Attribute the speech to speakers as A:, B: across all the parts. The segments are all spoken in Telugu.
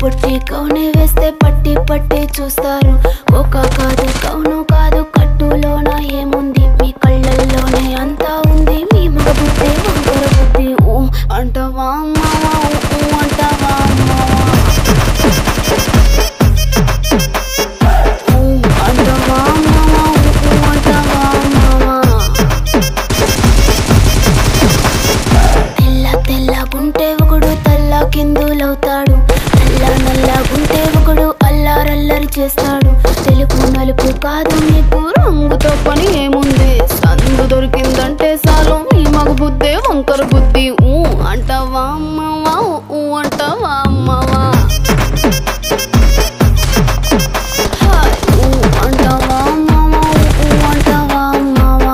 A: పుట్టి కౌనే వేస్తే పట్టి పట్టి చూస్తారు. ఒక కాదు కౌను కాదు కట్టులోన ఏముంది, మీ కళ్ళల్లోనే అంతా ఉంది. మీ మగ బుద్ధి వంకర బుద్ధి ఊ అంటావా అమ్మావా, ఊ అంటావా అమ్మావా, ఊ అంటావా అమ్మావా, ఊ అంటావా అమ్మావా. తెల్ల తెల్లగుంటే ఒకడు తల్ల కిందులవుతాడు, నల్ల నల్లగుంటే ఒకడు అల్లారల్లరి చేస్తాడు. తెలుపు నలుపు కాదు నీకు రంగుతో పని ఏముంది, సందు దొరికిందంటే చాలు మీ మగ బుద్ధే వంకర బుద్ధి ఊ అంటావా అమ్మావా, ఊ అంటావా అమ్మావా, ఊ అంటావా అమ్మావా, ఊ అంటావా అమ్మావా.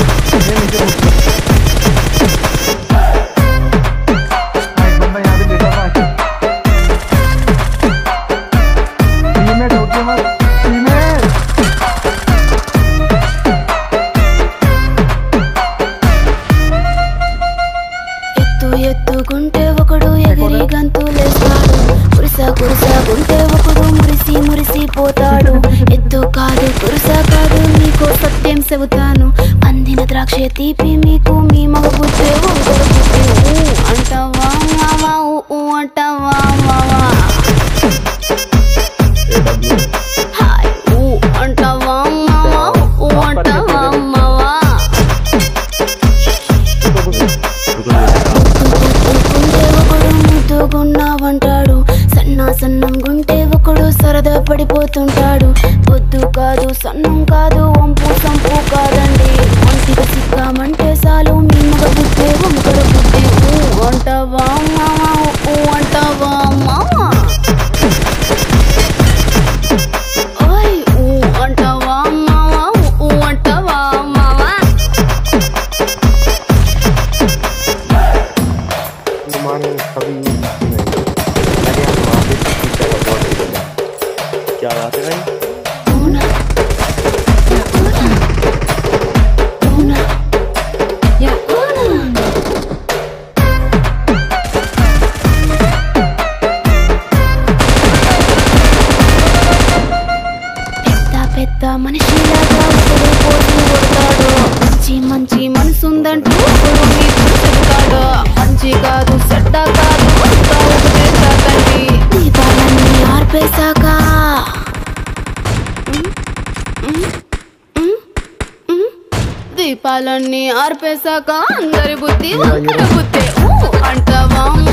A: ఎత్తుగుంటే ఒకడు ఎగిరి గంతులేస్తాడు, కురుసగుంటే ఒకడు మురిసి మురిసిపోతాడు. ఎత్తు కాదు కురుస కాదు నీకు సత్యం చెబుతాను, అందిన ద్రాక్ష తీపి మీకు మీ మగ బుద్ధి వంకర బుద్ధి ఊ అంటావా మావా, ఊ అంటావా మావా, హాయ్ ఊ అంటావా మావా, ఊ అంటావా మావా. ముద్దుగున్నావంటాడు, సన్నం గుంటే ఒకడు సరదా పడిపోతుంటాడు. పొద్దు కాదు సన్నం కాదు వంపు సంపు కాదండి, ఒంటిగా సిక్కామంటే చాలు మీ మగ బుద్ధి వంకర బుద్ధి ఊ అంటావా మావా, ఊ అంటావా మావా, ఓయ్ ఊ అంటావా మావా, ఊ అంటావా మావా.
B: क्या बात है भाई?
A: పెద్ద మనిషిలాగా పోటీ కొడతాడు, మంచి మంచి మనసుందంటూ చెబుతాడు. మంచి కాదు చెడ్డ కాదు అంతా ఒకటే తాకండి, దీపాలన్నీ ఆర్పేశాక దీపాలన్నీ ఆర్పేశాక అందరి బుద్ధి వంకర బుద్ధి ఊ అంటావా